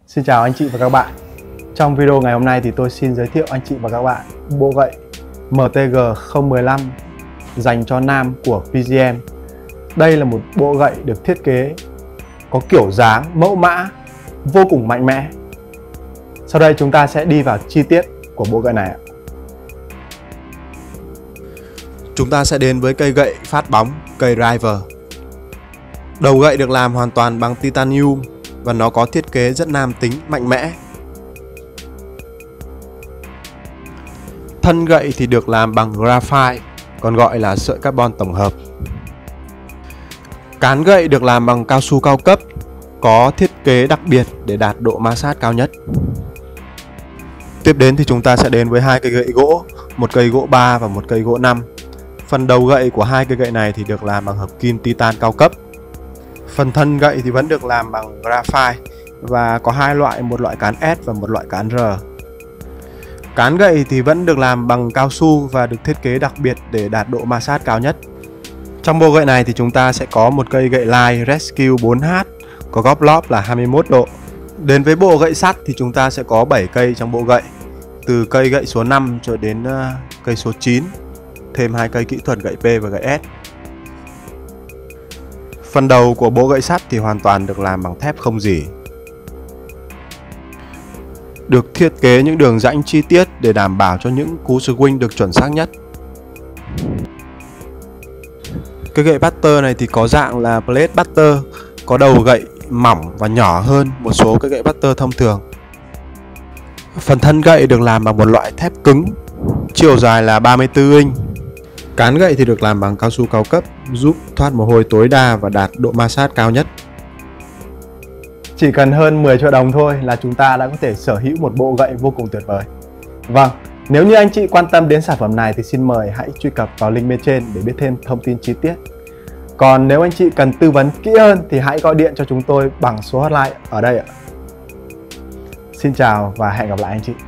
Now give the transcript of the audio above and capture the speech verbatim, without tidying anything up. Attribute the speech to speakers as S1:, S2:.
S1: Xin chào anh chị và các bạn. Trong video ngày hôm nay thì tôi xin giới thiệu anh chị và các bạn bộ gậy M T G không một năm dành cho nam của P G M. Đây là một bộ gậy được thiết kế có kiểu dáng, mẫu mã vô cùng mạnh mẽ. Sau đây chúng ta sẽ đi vào chi tiết của bộ gậy này.
S2: Chúng ta sẽ đến với cây gậy phát bóng, cây driver. Đầu gậy được làm hoàn toàn bằng titanium và nó có thiết kế rất nam tính, mạnh mẽ. Thân gậy thì được làm bằng graphite, còn gọi là sợi carbon tổng hợp. Cán gậy được làm bằng cao su cao cấp, có thiết kế đặc biệt để đạt độ ma sát cao nhất. Tiếp đến thì chúng ta sẽ đến với hai cây gậy gỗ, một cây gỗ ba và một cây gỗ năm. Phần đầu gậy của hai cây gậy này thì được làm bằng hợp kim titan cao cấp. Phần thân gậy thì vẫn được làm bằng graphite và có hai loại, một loại cán S và một loại cán R. Cán gậy thì vẫn được làm bằng cao su và được thiết kế đặc biệt để đạt độ ma sát cao nhất. Trong bộ gậy này thì chúng ta sẽ có một cây gậy Light Rescue bốn H có góc lóp là hai mươi mốt độ. Đến với bộ gậy sắt thì chúng ta sẽ có bảy cây trong bộ gậy, từ cây gậy số năm cho đến uh, cây số chín, thêm hai cây kỹ thuật gậy P và gậy S. Phần đầu của bộ gậy sắt thì hoàn toàn được làm bằng thép không rỉ, được thiết kế những đường rãnh chi tiết để đảm bảo cho những cú swing được chuẩn xác nhất. Cái gậy putter này thì có dạng là plate putter, có đầu gậy mỏng và nhỏ hơn một số cái gậy putter thông thường. Phần thân gậy được làm bằng một loại thép cứng, chiều dài là ba mươi tư inch. Cán gậy thì được làm bằng cao su cao cấp, giúp thoát mồ hôi tối đa và đạt độ ma sát cao nhất.
S1: Chỉ cần hơn mười triệu đồng thôi là chúng ta đã có thể sở hữu một bộ gậy vô cùng tuyệt vời. Vâng, nếu như anh chị quan tâm đến sản phẩm này thì xin mời hãy truy cập vào link bên trên để biết thêm thông tin chi tiết. Còn nếu anh chị cần tư vấn kỹ hơn thì hãy gọi điện cho chúng tôi bằng số hotline ở đây ạ. Xin chào và hẹn gặp lại anh chị.